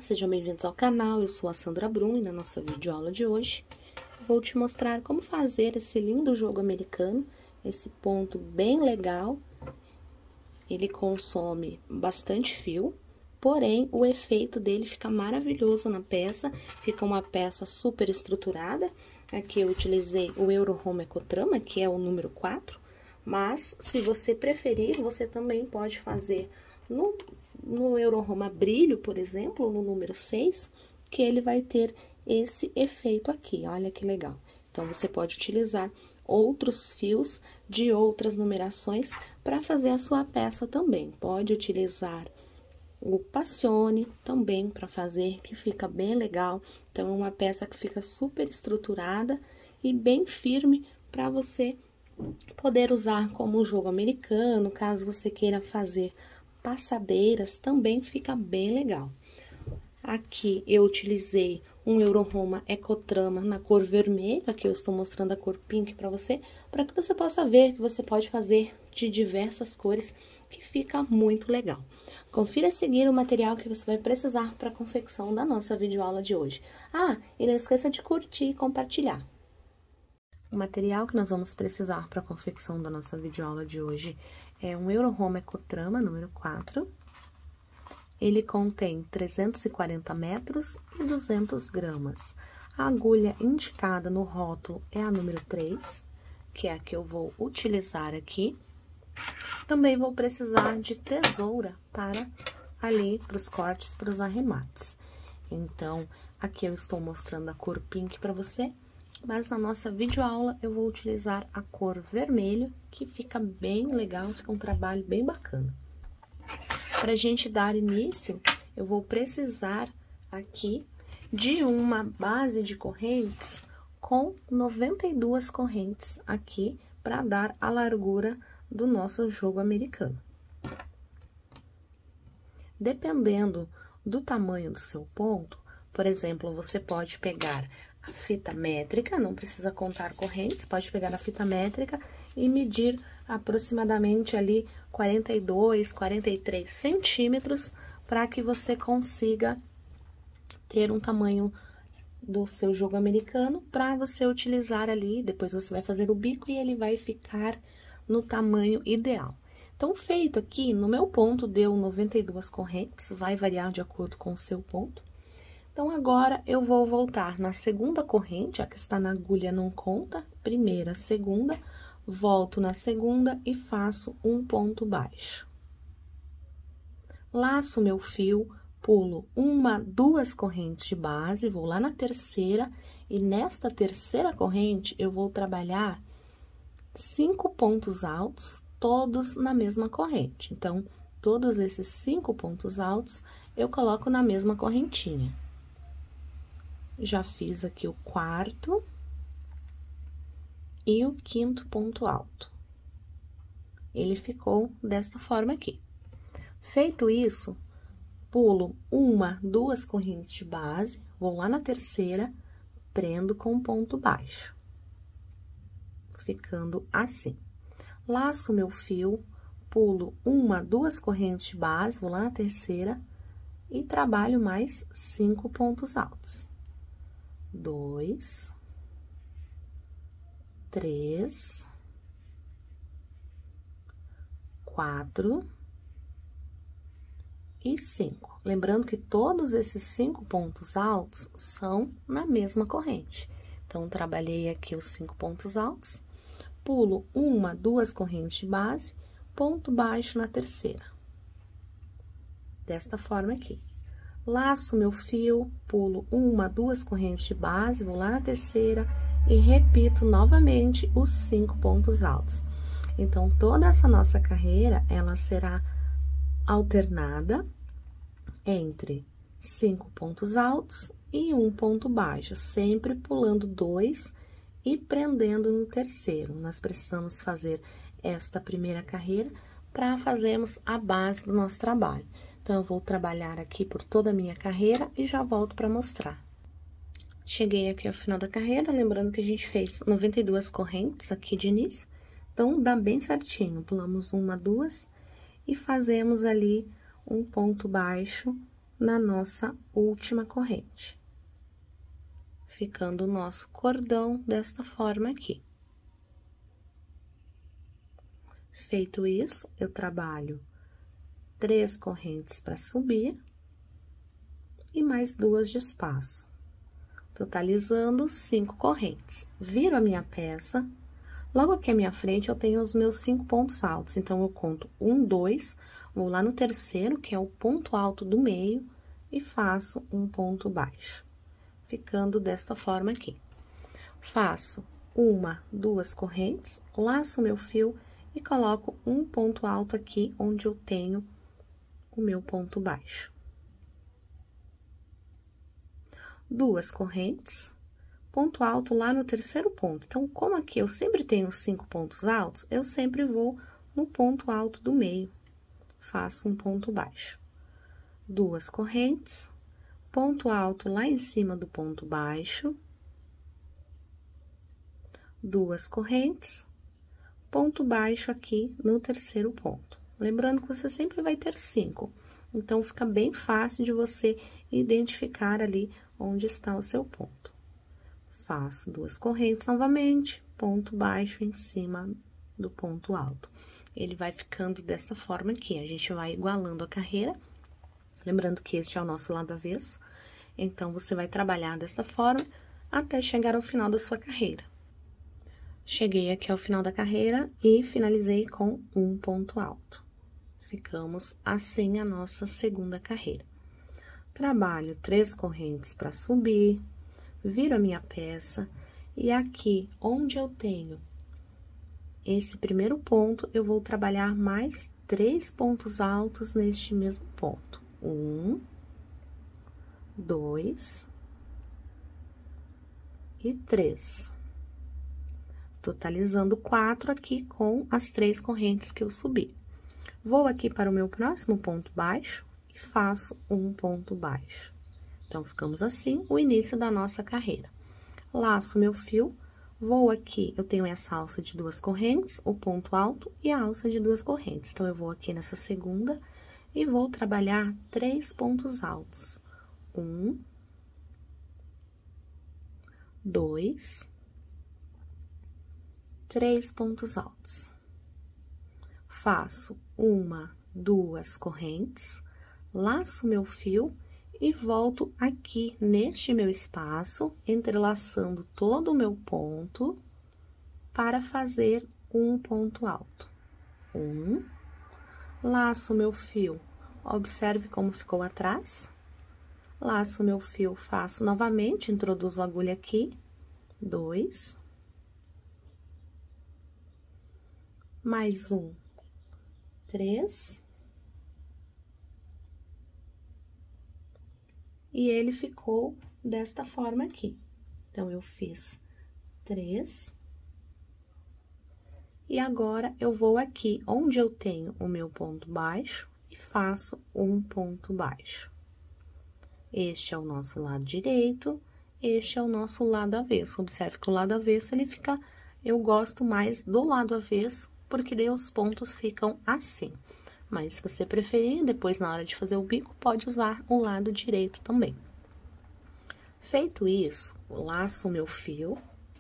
sejam bem-vindos ao canal, eu sou a Sandra Brum e na nossa videoaula de hoje vou te mostrar como fazer esse lindo jogo americano, esse ponto bem legal. Ele consome bastante fio, porém o efeito dele fica maravilhoso na peça, fica uma peça super estruturada. Aqui eu utilizei o Eurohome Ecotrama, que é o número 4, mas se você preferir, você também pode fazer no Eurohome Brilho, por exemplo, no número 6, que ele vai ter esse efeito aqui, olha que legal. Então, você pode utilizar outros fios de outras numerações para fazer a sua peça também. Pode utilizar o Passione também para fazer, que fica bem legal. Então, é uma peça que fica super estruturada e bem firme para você poder usar como jogo americano, caso você queira fazer passadeiras, também fica bem legal. Aqui eu utilizei um Eurohome Ecotrama na cor vermelha, aqui eu estou mostrando a cor pink para que você possa ver que você pode fazer de diversas cores, que fica muito legal. Confira a seguir o material que você vai precisar para a confecção da nossa videoaula de hoje. E não esqueça de curtir e compartilhar. O material que nós vamos precisar para a confecção da nossa videoaula de hoje é um Eurohome Ecotrama número 4. Ele contém 340 metros e 200 gramas. A agulha indicada no rótulo é a número 3, que é a que eu vou utilizar aqui. Também vou precisar de tesoura para os cortes, para os arremates. Então, aqui eu estou mostrando a cor pink para você, mas na nossa videoaula eu vou utilizar a cor vermelho, que fica bem legal, fica um trabalho bem bacana. Para a gente dar início, eu vou precisar aqui de uma base de correntes com 92 correntes aqui, para dar a largura do nosso jogo americano. Dependendo do tamanho do seu ponto, por exemplo, você pode pegar a fita métrica, não precisa contar correntes, pode pegar a fita métrica e medir aproximadamente ali 42, 43 centímetros, para que você consiga ter um tamanho do seu jogo americano, para você utilizar ali, depois você vai fazer o bico e ele vai ficar no tamanho ideal. Então, feito aqui, no meu ponto deu 92 correntes, vai variar de acordo com o seu ponto. Então, agora, eu vou voltar na segunda corrente, a que está na agulha não conta, primeira, segunda, volto na segunda e faço um ponto baixo. Laço meu fio, pulo duas correntes de base, vou lá na terceira, e nesta terceira corrente, eu vou trabalhar 5 pontos altos, todos na mesma corrente. Então, todos esses 5 pontos altos, eu coloco na mesma correntinha. Já fiz aqui o quarto e o quinto ponto alto. Ele ficou desta forma aqui. Feito isso, pulo duas correntes de base, vou lá na terceira, prendo com ponto baixo, ficando assim. Laço meu fio, pulo duas correntes de base, vou lá na terceira e trabalho mais 5 pontos altos. 2, 3, 4 e 5. Lembrando que todos esses 5 pontos altos são na mesma corrente. Então, trabalhei aqui os 5 pontos altos, pulo duas correntes de base, ponto baixo na terceira. Desta forma aqui. Laço meu fio, pulo duas correntes de base, vou lá na terceira e repito novamente os 5 pontos altos. Então, toda essa nossa carreira, ela será alternada entre 5 pontos altos e um ponto baixo, sempre pulando 2 e prendendo no terceiro. Nós precisamos fazer esta primeira carreira para fazermos a base do nosso trabalho. Então, eu vou trabalhar aqui por toda a minha carreira e já volto para mostrar. Cheguei aqui ao final da carreira, lembrando que a gente fez 92 correntes aqui de início, então, dá bem certinho. Pulamos 1, 2 e fazemos ali um ponto baixo na nossa última corrente, ficando o nosso cordão desta forma aqui. Feito isso, eu trabalho 3 correntes para subir e mais 2 de espaço, totalizando 5 correntes. Viro a minha peça, logo aqui à minha frente eu tenho os meus 5 pontos altos, então eu conto 1, 2, vou lá no terceiro, que é o ponto alto do meio, e faço um ponto baixo, ficando desta forma aqui. Faço 1, 2 correntes, laço o meu fio e coloco um ponto alto aqui, onde eu tenho o meu ponto baixo. 2 correntes, ponto alto lá no terceiro ponto. Então, como aqui eu sempre tenho 5 pontos altos, eu sempre vou no ponto alto do meio, faço um ponto baixo. 2 correntes, ponto alto lá em cima do ponto baixo, 2 correntes, ponto baixo aqui no terceiro ponto. Lembrando que você sempre vai ter 5, então fica bem fácil de você identificar ali onde está o seu ponto. Faço 2 correntes novamente, ponto baixo em cima do ponto alto. Ele vai ficando desta forma aqui, a gente vai igualando a carreira. Lembrando que este é o nosso lado avesso, então, você vai trabalhar desta forma até chegar ao final da sua carreira. Cheguei aqui ao final da carreira e finalizei com um ponto alto. Ficamos assim a nossa segunda carreira. Trabalho 3 correntes para subir, viro a minha peça, e aqui onde eu tenho esse primeiro ponto, eu vou trabalhar mais 3 pontos altos neste mesmo ponto. 1, 2 e 3. Totalizando 4 aqui com as 3 correntes que eu subi. Vou aqui para o meu próximo ponto baixo e faço um ponto baixo. Então, ficamos assim, o início da nossa carreira. Laço meu fio, vou aqui, eu tenho essa alça de 2 correntes, o ponto alto e a alça de 2 correntes. Então, eu vou aqui nessa segunda e vou trabalhar 3 pontos altos. 1, 2, 3 pontos altos. Faço 1, 2 correntes, laço meu fio e volto aqui neste meu espaço, entrelaçando todo o meu ponto para fazer um ponto alto. 1, laço meu fio, observe como ficou atrás. Laço meu fio, faço novamente, introduzo a agulha aqui, 2, mais 1, 3, e ele ficou desta forma aqui. Então, eu fiz 3, e agora eu vou aqui onde eu tenho o meu ponto baixo e faço um ponto baixo. Este é o nosso lado direito, este é o nosso lado avesso. Observe que o lado avesso, ele fica... Eu gosto mais do lado avesso, porque daí os pontos ficam assim. Mas, se você preferir, depois, na hora de fazer o bico, pode usar o lado direito também. Feito isso, laço o meu fio.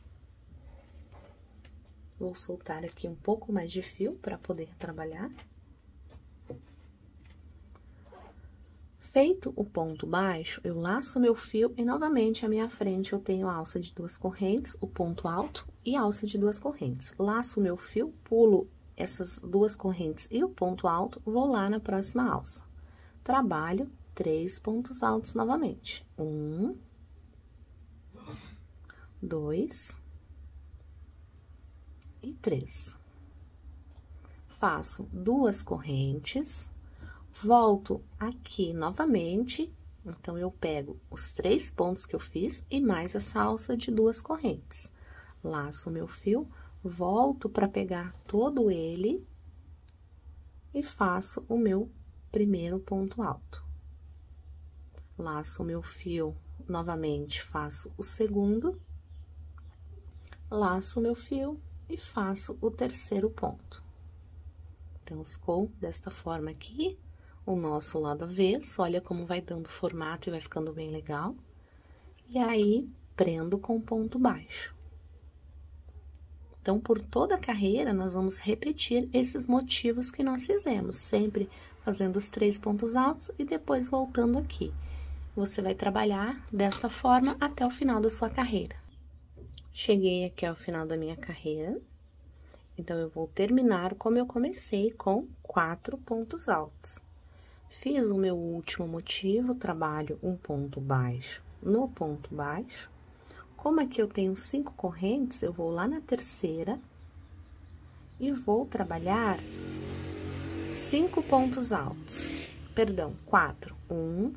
Vou soltar aqui um pouco mais de fio para poder trabalhar. Feito o ponto baixo, eu laço meu fio e, novamente, à minha frente, eu tenho a alça de 2 correntes, o ponto alto e a alça de 2 correntes. Laço meu fio, pulo essas 2 correntes e o ponto alto, vou lá na próxima alça. Trabalho 3 pontos altos novamente. 1, 2 e 3. Faço 2 correntes. Volto aqui novamente, então, eu pego os 3 pontos que eu fiz e mais essa alça de 2 correntes. Laço o meu fio, volto para pegar todo ele e faço o meu primeiro ponto alto. Laço o meu fio, novamente, faço o segundo, laço o meu fio e faço o terceiro ponto. Então, ficou desta forma aqui. o nosso lado avesso, olha como vai dando formato e vai ficando bem legal. E aí, prendo com ponto baixo. Então, por toda a carreira, nós vamos repetir esses motivos que nós fizemos, sempre fazendo os 3 pontos altos e depois voltando aqui. Você vai trabalhar dessa forma até o final da sua carreira. Cheguei aqui ao final da minha carreira, então, eu vou terminar como eu comecei, com 4 pontos altos. Fiz o meu último motivo, trabalho um ponto baixo no ponto baixo. Como aqui eu tenho 5 correntes, eu vou lá na terceira e vou trabalhar 5 pontos altos. Perdão, 4. 1,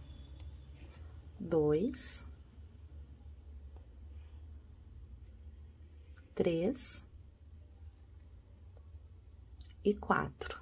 2, 3 e 4.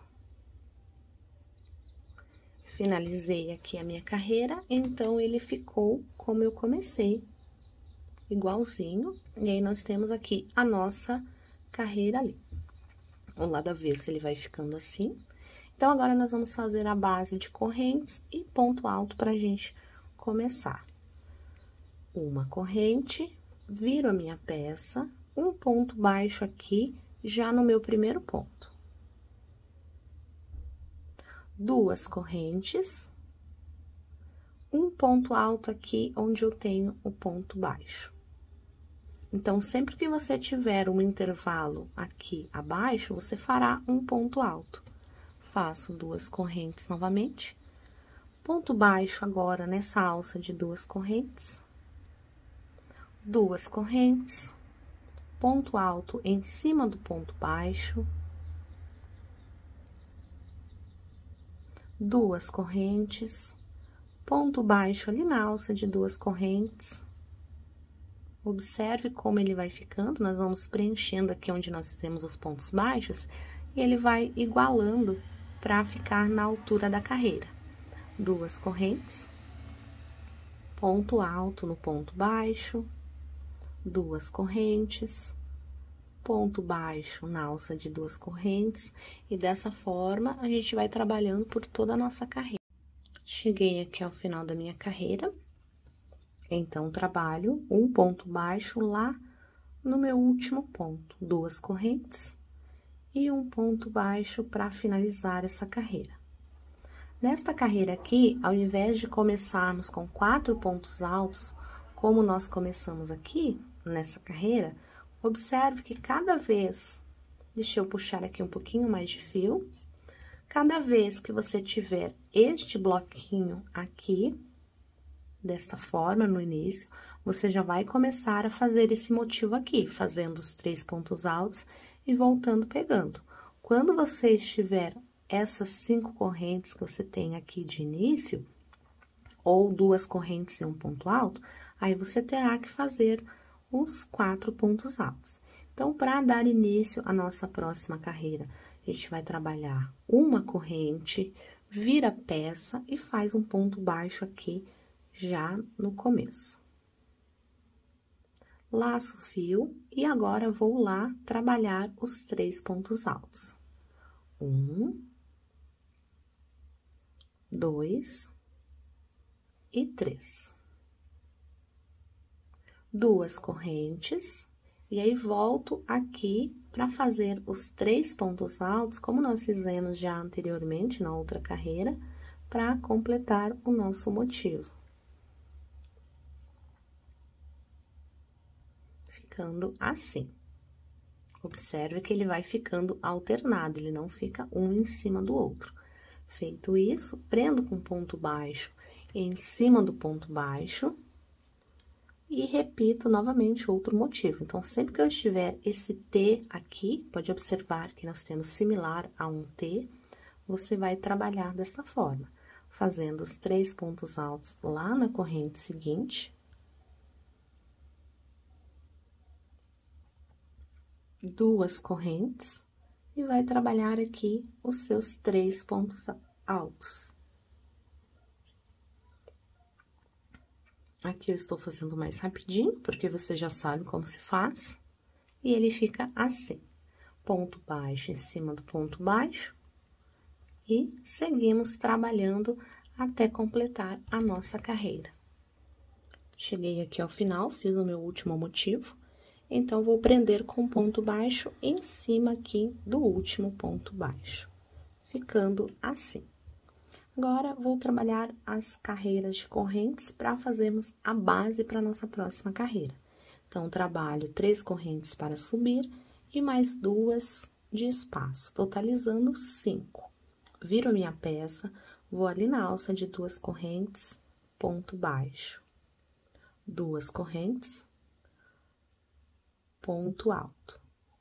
Finalizei aqui a minha carreira, então, ele ficou como eu comecei, igualzinho. E aí, nós temos aqui a nossa carreira ali. O lado avesso, ele vai ficando assim. Então, agora, nós vamos fazer a base de correntes e ponto alto pra gente começar. Uma corrente, viro a minha peça, um ponto baixo aqui, já no meu primeiro ponto. 2 correntes, um ponto alto aqui, onde eu tenho o ponto baixo. Então, sempre que você tiver um intervalo aqui abaixo, você fará um ponto alto. Faço 2 correntes novamente, ponto baixo agora nessa alça de 2 correntes, 2 correntes, ponto alto em cima do ponto baixo, 2 correntes, ponto baixo ali na alça de 2 correntes. Observe como ele vai ficando, nós vamos preenchendo aqui onde nós fizemos os pontos baixos, e ele vai igualando para ficar na altura da carreira. 2 correntes, ponto alto no ponto baixo, 2 correntes, ponto baixo na alça de 2 correntes, e dessa forma, a gente vai trabalhando por toda a nossa carreira. Cheguei aqui ao final da minha carreira, então, trabalho um ponto baixo lá no meu último ponto, 2 correntes e um ponto baixo para finalizar essa carreira. Nesta carreira aqui, ao invés de começarmos com 4 pontos altos, como nós começamos aqui, nessa carreira, observe que cada vez, deixa eu puxar aqui um pouquinho mais de fio, cada vez que você tiver este bloquinho aqui, desta forma, no início, você já vai começar a fazer esse motivo aqui, fazendo os 3 pontos altos e voltando pegando. Quando você estiver essas 5 correntes que você tem aqui de início, ou 2 correntes e um ponto alto, aí você terá que fazer os 4 pontos altos. Então, para dar início à nossa próxima carreira, a gente vai trabalhar uma corrente, vira a peça e faz um ponto baixo aqui, já no começo. Laço o fio e agora vou lá trabalhar os 3 pontos altos. 1, 2 e 3. 2 correntes, e aí volto aqui para fazer os 3 pontos altos, como nós fizemos já anteriormente na outra carreira, para completar o nosso motivo. Ficando assim. Observe que ele vai ficando alternado, ele não fica um em cima do outro. Feito isso, prendo com ponto baixo em cima do ponto baixo e repito novamente outro motivo. Então, sempre que eu estiver esse T aqui, pode observar que nós temos similar a um T, você vai trabalhar dessa forma, fazendo os 3 pontos altos lá na corrente seguinte, 2 correntes, e vai trabalhar aqui os seus 3 pontos altos. Aqui eu estou fazendo mais rapidinho, porque você já sabe como se faz, e ele fica assim. Ponto baixo em cima do ponto baixo, E seguimos trabalhando até completar a nossa carreira. Cheguei aqui ao final, fiz o meu último motivo, então vou prender com ponto baixo em cima aqui do último ponto baixo, ficando assim. Agora, vou trabalhar as carreiras de correntes para fazermos a base para a nossa próxima carreira. Então, trabalho 3 correntes para subir e mais 2 de espaço, totalizando 5. Viro a minha peça, vou ali na alça de 2 correntes, ponto baixo. 2 correntes, ponto alto.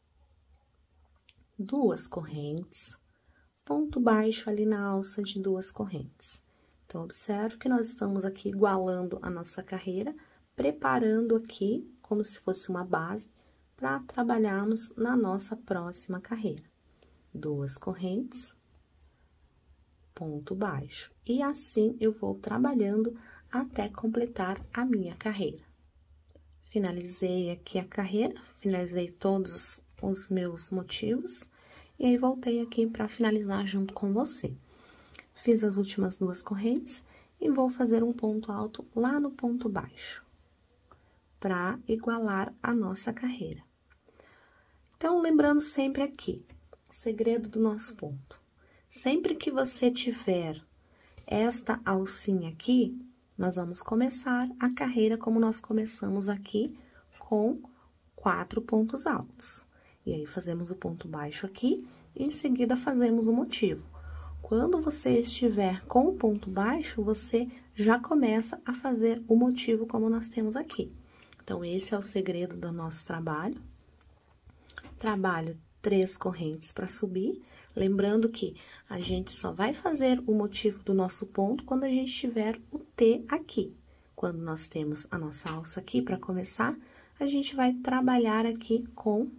2 correntes, ponto baixo ali na alça de 2 correntes. Então, observe que nós estamos aqui igualando a nossa carreira, preparando aqui como se fosse uma base para trabalharmos na nossa próxima carreira. 2 correntes, ponto baixo. E assim eu vou trabalhando até completar a minha carreira. Finalizei aqui a carreira, finalizei todos os meus motivos. E aí, voltei aqui para finalizar junto com você. Fiz as últimas 2 correntes e vou fazer um ponto alto lá no ponto baixo, para igualar a nossa carreira. Então, lembrando sempre aqui, o segredo do nosso ponto. Sempre que você tiver esta alcinha aqui, nós vamos começar a carreira como nós começamos aqui, com 4 pontos altos. E aí, fazemos o ponto baixo aqui, e em seguida fazemos o motivo. Quando você estiver com o ponto baixo, você já começa a fazer o motivo como nós temos aqui. Então, esse é o segredo do nosso trabalho. Trabalho 3 correntes para subir, lembrando que a gente só vai fazer o motivo do nosso ponto quando a gente tiver o T aqui. Quando nós temos a nossa alça aqui para começar, a gente vai trabalhar aqui com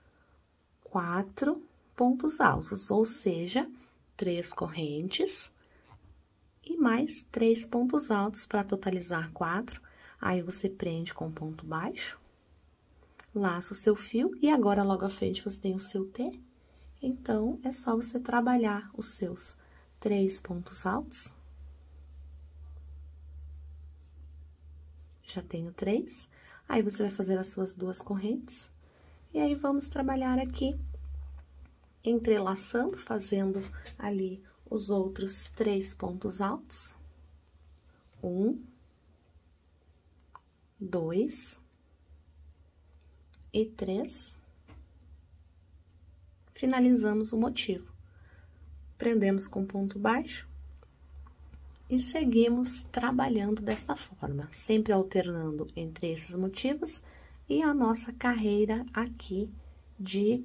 4 pontos altos, ou seja, 3 correntes e mais 3 pontos altos para totalizar 4. Aí, você prende com ponto baixo, laça o seu fio e agora, logo à frente, você tem o seu T. Então, é só você trabalhar os seus 3 pontos altos. Já tenho 3. Aí, você vai fazer as suas 2 correntes. E aí, vamos trabalhar aqui, entrelaçando, fazendo ali os outros 3 pontos altos. 1, 2 e 3. Finalizamos o motivo. Prendemos com ponto baixo e seguimos trabalhando desta forma, sempre alternando entre esses motivos e a nossa carreira aqui de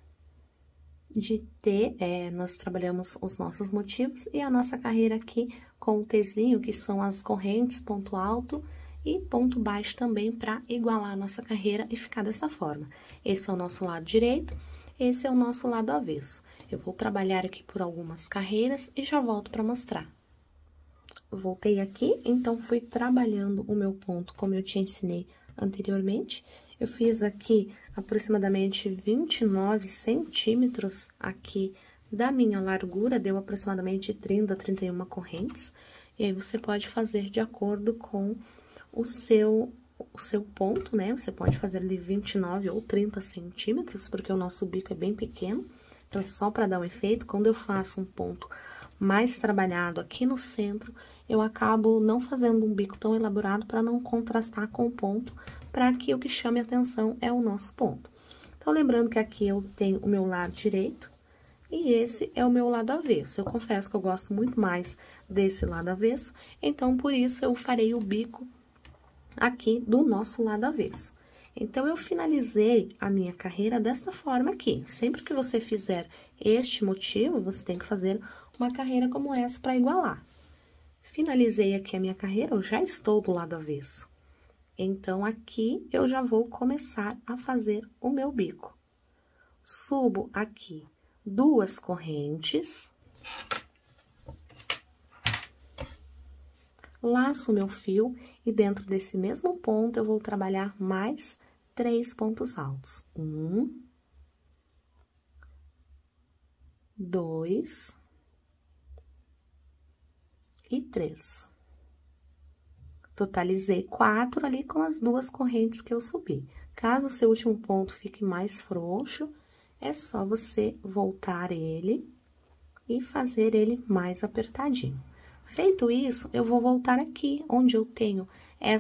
T, nós trabalhamos os nossos motivos e a nossa carreira aqui com o Tzinho, que são as correntes, ponto alto e ponto baixo também, para igualar a nossa carreira e ficar dessa forma. Esse é o nosso lado direito, esse é o nosso lado avesso. Eu vou trabalhar aqui por algumas carreiras e já volto para mostrar. Voltei aqui, então, fui trabalhando o meu ponto como eu te ensinei anteriormente. Eu fiz aqui aproximadamente 29 centímetros aqui da minha largura, deu aproximadamente 30 a 31 correntes. E aí, você pode fazer de acordo com o seu ponto, né? Você pode fazer ali 29 ou 30 centímetros, porque o nosso bico é bem pequeno. Então, é só para dar um efeito. Quando eu faço um ponto mais trabalhado aqui no centro, eu acabo não fazendo um bico tão elaborado para não contrastar com o ponto, para que o que chame a atenção é o nosso ponto. Então, lembrando que aqui eu tenho o meu lado direito e esse é o meu lado avesso. Eu confesso que eu gosto muito mais desse lado avesso, então, por isso, eu farei o bico aqui do nosso lado avesso. Então, eu finalizei a minha carreira desta forma aqui. Sempre que você fizer este motivo, você tem que fazer uma carreira como essa para igualar. Finalizei aqui a minha carreira, eu já estou do lado avesso. Então, aqui eu já vou começar a fazer o meu bico. Subo aqui 2 correntes. Laço o meu fio e dentro desse mesmo ponto eu vou trabalhar mais 3 pontos altos. 1, 2 e 3. Totalizei 4 ali com as 2 correntes que eu subi. Caso o seu último ponto fique mais frouxo, é só você voltar ele e fazer ele mais apertadinho. Feito isso, eu vou voltar aqui, onde eu tenho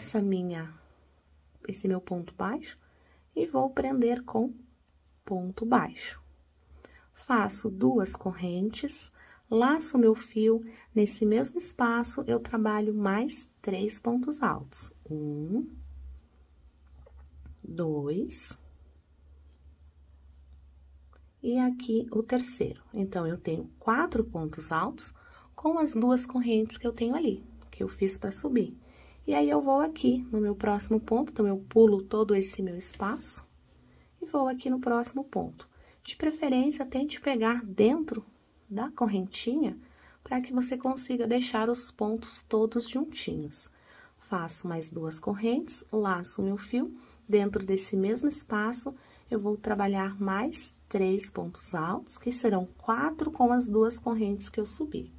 esse meu ponto baixo, e vou prender com ponto baixo. Faço 2 correntes, laço meu fio, nesse mesmo espaço, eu trabalho mais 3 pontos altos. 1, 2, e aqui o terceiro. Então, eu tenho 4 pontos altos com as 2 correntes que eu tenho ali, que eu fiz para subir. E aí, eu vou aqui no meu próximo ponto, então, eu pulo todo esse meu espaço e vou aqui no próximo ponto. De preferência, tente pegar dentro da correntinha para que você consiga deixar os pontos todos juntinhos. Faço mais 2 correntes, laço o meu fio, dentro desse mesmo espaço, eu vou trabalhar mais 3 pontos altos, que serão 4 com as 2 correntes que eu subi.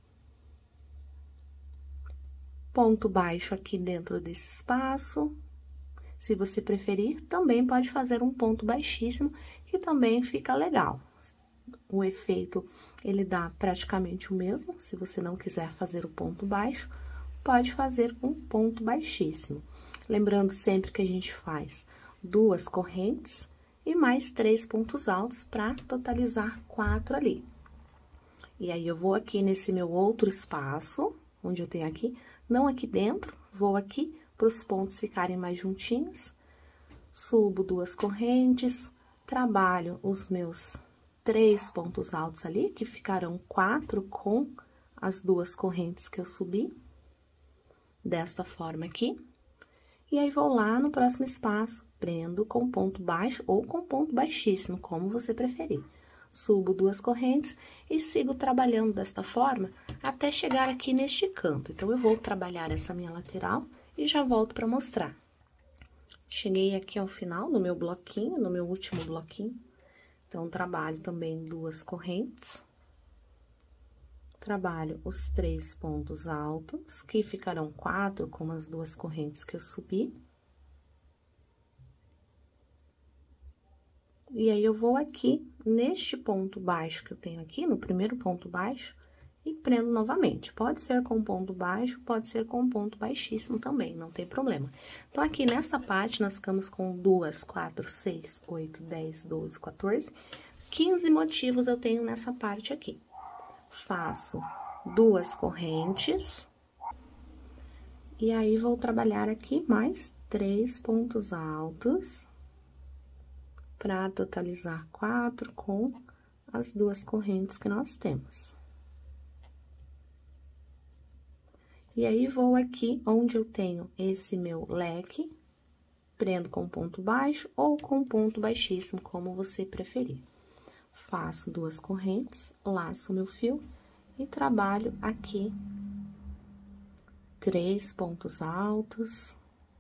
Ponto baixo aqui dentro desse espaço. Se você preferir, também pode fazer um ponto baixíssimo, que também fica legal. O efeito, ele dá praticamente o mesmo, se você não quiser fazer o ponto baixo, pode fazer um ponto baixíssimo. Lembrando sempre que a gente faz 2 correntes e mais 3 pontos altos para totalizar 4 ali. E aí, eu vou aqui nesse meu outro espaço, onde eu tenho aqui, não aqui dentro, vou aqui para os pontos ficarem mais juntinhos, subo 2 correntes, trabalho os meus 3 pontos altos ali, que ficarão 4 com as 2 correntes que eu subi, desta forma aqui. E aí, vou lá no próximo espaço, prendo com ponto baixo ou com ponto baixíssimo, como você preferir. Subo 2 correntes e sigo trabalhando desta forma até chegar aqui neste canto. Então, eu vou trabalhar essa minha lateral e já volto para mostrar. Cheguei aqui ao final no meu bloquinho, no meu último bloquinho. Então, trabalho também 2 correntes. Trabalho os 3 pontos altos, que ficarão 4 com as 2 correntes que eu subi. E aí, eu vou aqui, neste ponto baixo que eu tenho aqui, no primeiro ponto baixo, e prendo novamente. Pode ser com ponto baixo, pode ser com ponto baixíssimo também, não tem problema. Então, aqui nessa parte, nós ficamos com 2, 4, 6, 8, 10, 12, 14, 15 motivos eu tenho nessa parte aqui. Faço 2 correntes, e aí, vou trabalhar aqui mais 3 pontos altos, para totalizar 4 com as 2 correntes que nós temos. E aí, vou aqui onde eu tenho esse meu leque, prendo com ponto baixo ou com ponto baixíssimo, como você preferir. Faço 2 correntes, laço o meu fio e trabalho aqui 3 pontos altos.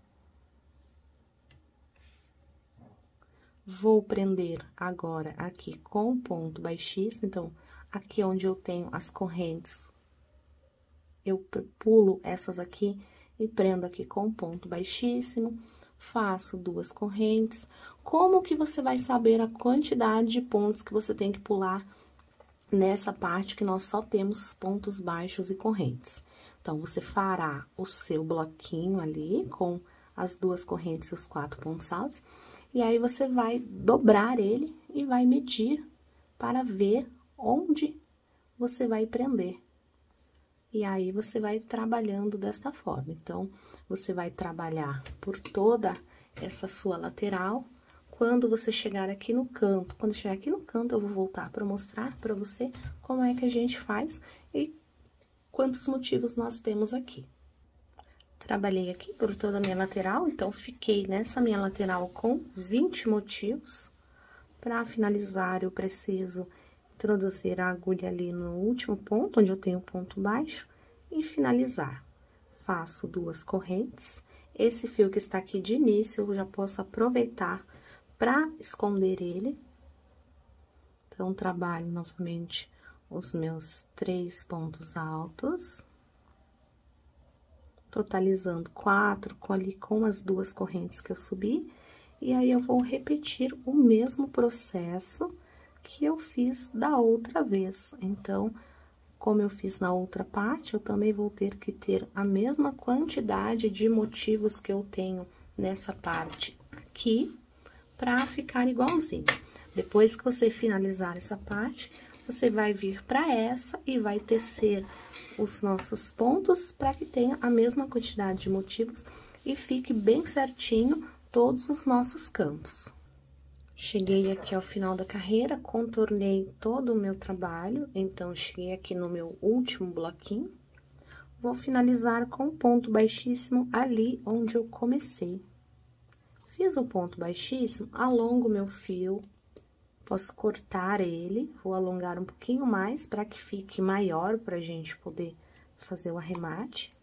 Vou prender agora aqui com ponto baixíssimo, então, aqui onde eu tenho as correntes, eu pulo essas aqui e prendo aqui com ponto baixíssimo, faço 2 correntes. Como que você vai saber a quantidade de pontos que você tem que pular nessa parte que nós só temos pontos baixos e correntes? Então, você fará o seu bloquinho ali com as 2 correntes e os 4 pontos altos, e aí, você vai dobrar ele e vai medir para ver onde você vai prender. E aí, você vai trabalhando desta forma. Então, você vai trabalhar por toda essa sua lateral. Quando você chegar aqui no canto, quando chegar aqui no canto, eu vou voltar para mostrar para você como é que a gente faz e quantos motivos nós temos aqui. Trabalhei aqui por toda a minha lateral, então, fiquei nessa minha lateral com 20 motivos. Para finalizar, eu preciso introduzir a agulha ali no último ponto, onde eu tenho ponto baixo, e finalizar. Faço 2 correntes. Esse fio que está aqui de início, eu já posso aproveitar para esconder ele. Então, trabalho novamente os meus 3 pontos altos. totalizando 4 com as 2 correntes que eu subi. E aí, eu vou repetir o mesmo processo que eu fiz da outra vez. Então, como eu fiz na outra parte, eu também vou ter que ter a mesma quantidade de motivos que eu tenho nessa parte aqui, para ficar igualzinho. Depois que você finalizar essa parte, você vai vir para essa e vai tecer os nossos pontos para que tenha a mesma quantidade de motivos e fique bem certinho todos os nossos cantos. Cheguei aqui ao final da carreira, contornei todo o meu trabalho, então, cheguei aqui no meu último bloquinho. Vou finalizar com um ponto baixíssimo ali onde eu comecei. Fiz o ponto baixíssimo, alongo o meu fio, posso cortar ele, vou alongar um pouquinho mais para que fique maior pra gente poder fazer o arremate.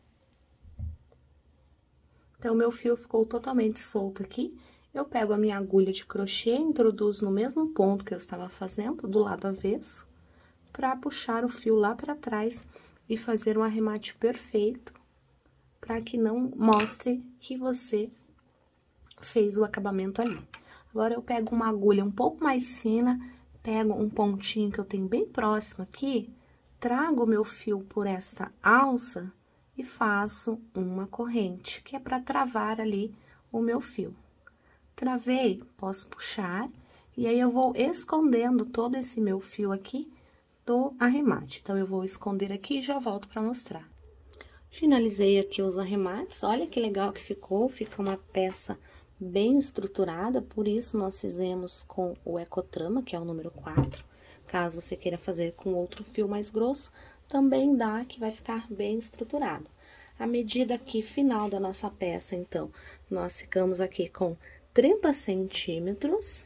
Então, o meu fio ficou totalmente solto aqui. Eu pego a minha agulha de crochê, introduzo no mesmo ponto que eu estava fazendo, do lado avesso, para puxar o fio lá para trás e fazer um arremate perfeito, para que não mostre que você fez o acabamento ali. Agora, eu pego uma agulha um pouco mais fina, pego um pontinho que eu tenho bem próximo aqui, trago o meu fio por esta alça e faço uma corrente, que é para travar ali o meu fio. Travei, posso puxar, e aí eu vou escondendo todo esse meu fio aqui do arremate. Então, eu vou esconder aqui e já volto para mostrar. Finalizei aqui os arremates, olha que legal que ficou, fica uma peça bem estruturada, por isso nós fizemos com o Ecotrama, que é o número 4. Caso você queira fazer com outro fio mais grosso, também dá, que vai ficar bem estruturado. A medida aqui final da nossa peça, então, nós ficamos aqui com 30 centímetros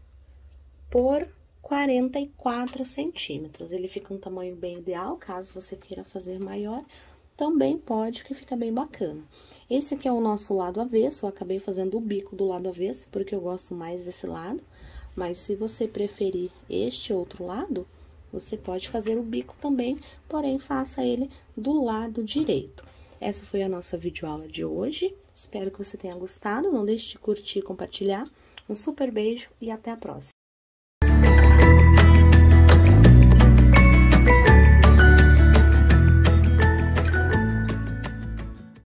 por 44 centímetros. Ele fica um tamanho bem ideal, caso você queira fazer maior, também pode, que fica bem bacana. Esse aqui é o nosso lado avesso, eu acabei fazendo o bico do lado avesso, porque eu gosto mais desse lado. Mas, se você preferir este outro lado, você pode fazer o bico também, porém, faça ele do lado direito. Essa foi a nossa videoaula de hoje, espero que você tenha gostado, não deixe de curtir e compartilhar. Um super beijo e até a próxima!